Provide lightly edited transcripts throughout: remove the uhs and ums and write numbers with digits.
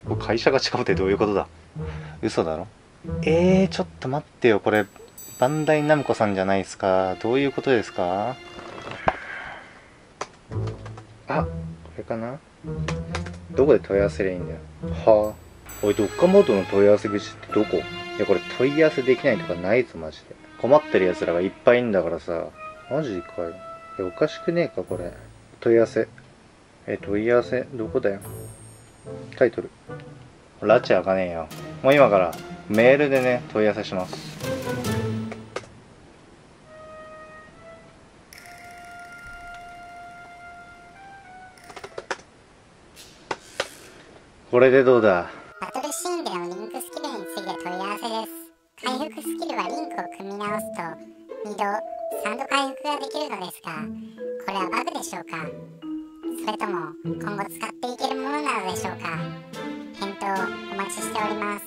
これ会社が違うってどういうことだ。嘘だろ。ちょっと待ってよ、これバンダイナムコさんじゃないですか。どういうことですか。あ、これかな。どこで問い合わせりゃいいんだよ。はあ。おい、ドッカモードの問い合わせ口ってどこ。いや、これ問い合わせできないとかないぞ、マジで。困ってる奴らがいっぱいいんだからさ。マジかよ。いや、おかしくねえか、これ。問い合わせ。問い合わせ、どこだよ。タイトル。拉致あかねえよ。もう今からメールでね、問い合わせします。これでどうだ。 バトルシーンでのリンクスキルについて問い合わせです。回復スキルはリンクを組み直すと2度、3度回復ができるのですが、これはバグでしょうか、それとも今後使っていけるものなのでしょうか。返答お待ちしております。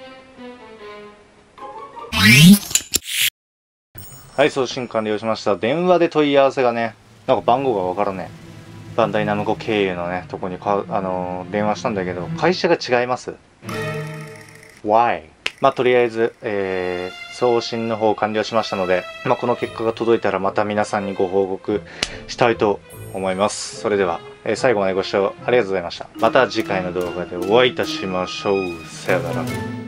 はい、送信完了しました。電話で問い合わせがね、なんか番号がわからねえ。バンダイナムコ経由のね、とこに電話したんだけど、会社が違います。Why？ まあ、とりあえず、送信の方完了しましたので、まあ、この結果が届いたらまた皆さんにご報告したいと思います。それでは、最後までご視聴ありがとうございました。また次回の動画でお会いいたしましょう。さよなら。